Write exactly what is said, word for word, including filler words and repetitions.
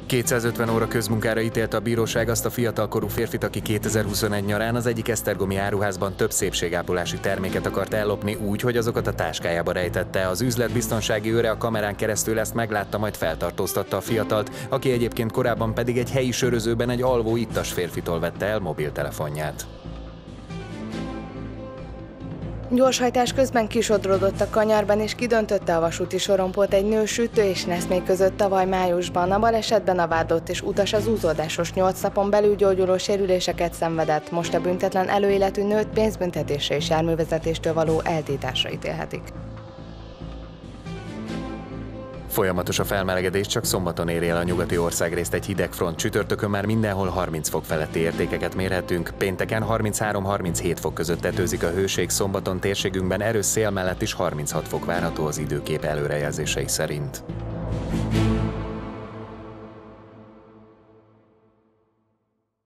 kétszázötven óra közmunkára ítélte a bíróság azt a fiatalkorú férfit, aki kétezer-huszonegy nyarán az egyik esztergomi áruházban több szépségápolási terméket akart ellopni úgy, hogy azokat a táskájába rejtette. Az üzlet biztonsági őre a kamerán keresztül ezt meglátta, majd feltartóztatta a fiatalt, aki egyébként korábban pedig egy helyi sörözőben egy alvó ittas férfitól vette el mobiltelefonját. Gyorshajtás közben kisodródott a kanyarban és kidöntötte a vasúti sorompót egy nő Sütő és Neszmé között tavaly májusban. A balesetben a vádlott és utas az úzódásos nyolc napon belül gyógyuló sérüléseket szenvedett. Most a büntetlen előéletű nőt pénzbüntetésre és járművezetéstől való eltiltásra ítélhetik. Folyamatos a felmelegedés, csak szombaton éri el a nyugati országrészt egy hideg front. Csütörtökön már mindenhol harminc fok feletti értékeket mérhetünk. Pénteken harminchárom-harminchét fok között tetőzik a hőség, szombaton térségünkben erős szél mellett is harminchat fok várható az időkép előrejelzései szerint.